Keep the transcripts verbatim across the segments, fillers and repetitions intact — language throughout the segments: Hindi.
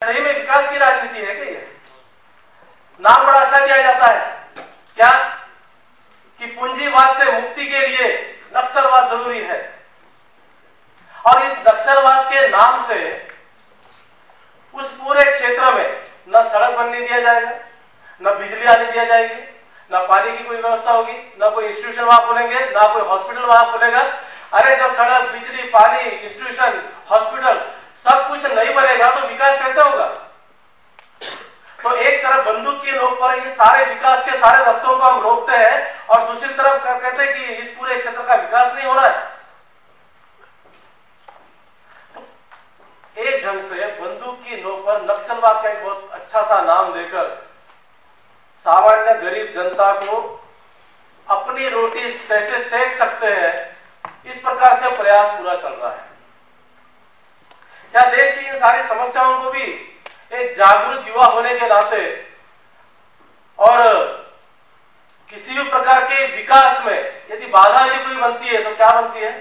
सही में विकास की राजनीति है क्या ये? नाम बड़ा अच्छा दिया जाता है क्या कि पूंजीवाद से मुक्ति के लिए नक्सलवाद जरूरी है, और इस नक्सलवाद के नाम से उस पूरे क्षेत्र में न सड़क बनने दिया जाएगा, न बिजली आने दिया जाएगी, न पानी की कोई व्यवस्था होगी, न कोई इंस्टीट्यूशन वहां खुलेंगे, न कोई हॉस्पिटल वहां खुलेगा। अरे जब सड़क, बिजली, पानी, इंस्टीट्यूशन, हॉस्पिटल सब कुछ नहीं बनेगा तो विकास कैसे होगा? तो एक तरफ बंदूक की नोक पर इन सारे विकास के सारे रास्तों को हम रोकते हैं और दूसरी तरफ कहते हैं कि इस पूरे क्षेत्र का विकास नहीं हो रहा है। तो एक ढंग से बंदूक की नोक पर नक्सलवाद का एक बहुत अच्छा सा नाम देकर सामान्य गरीब जनता को अपनी रोटी कैसे सेक सकते हैं, इस प्रकार से प्रयास पूरा चल रहा है। क्या देश की इन सारी समस्याओं को भी एक जागरूक युवा होने के नाते और किसी भी प्रकार के विकास में यदि बाधा यदि कोई बनती है तो क्या बनती है?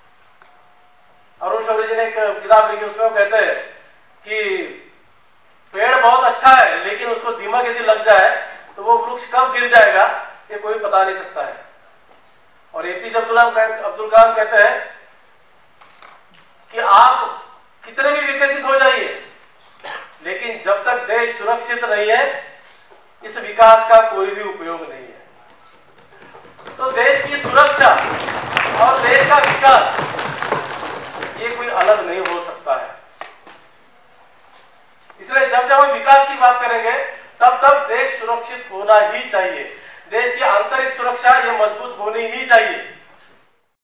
अरुण शौरी जी ने एक किताब लिखी, उसमें वो कहते हैं कि पेड़ बहुत अच्छा है लेकिन उसको दीमक यदि लग जाए तो वो वृक्ष कब गिर जाएगा ये कोई बता नहीं सकता है। और एपीजे अब्दुल कलाम कहते हैं कि आप कितने भी विकसित हो जाइए लेकिन जब तक देश सुरक्षित नहीं है इस विकास का कोई भी उपयोग नहीं है। तो देश की सुरक्षा और देश का विकास ये कोई अलग नहीं हो सकता है। इसलिए जब जब हम विकास की बात करेंगे तब तब देश सुरक्षित होना ही चाहिए, देश की आंतरिक सुरक्षा ये मजबूत होनी ही चाहिए।